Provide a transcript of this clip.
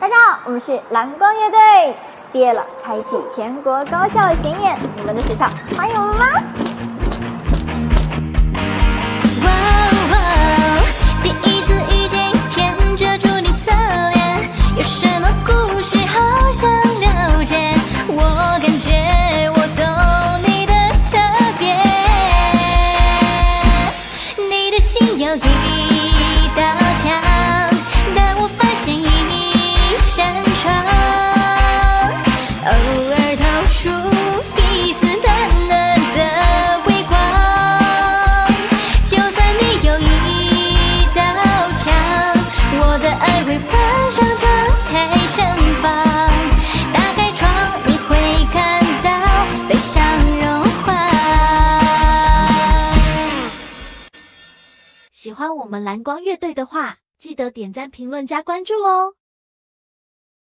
大家好，我们是蓝光乐队，毕业了，开启全国高校巡演，你们的学校欢迎我们吗？ 第一次遇见，舔着住你侧脸，有什么故事好想了解？我感觉我懂你的特别，你的心有一道墙，但我发现一扇窗，偶尔透出一丝暖暖的微光。就算你有一道墙，我的爱会攀上窗台盛放。打开窗，你会看到悲伤融化。 喜欢我们蓝光乐队的话，记得点赞、评论、加关注哦！